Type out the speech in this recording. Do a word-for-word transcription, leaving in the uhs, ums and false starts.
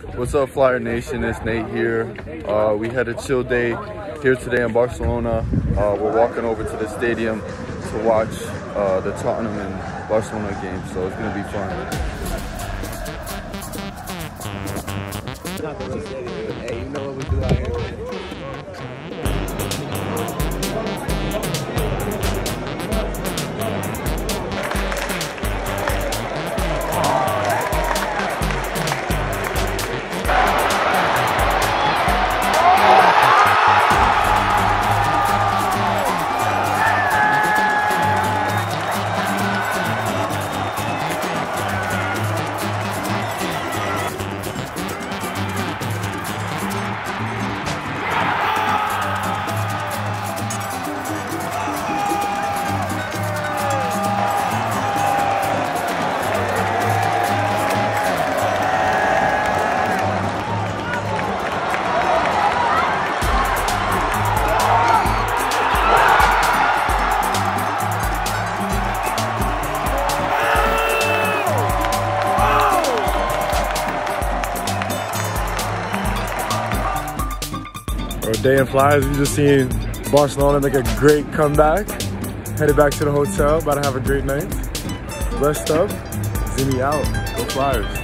What's up, Flyer Nation? It's Nate here. Uh, we had a chill day here today in Barcelona. Uh, we're walking over to the stadium to watch uh, the Tottenham and Barcelona game, so it's going to be fun. Hey, you know what we do out here, man. Dayton Flyers, we just seen Barcelona make a great comeback. Headed back to the hotel, about to have a great night. Rest up, Zimmy out, go Flyers.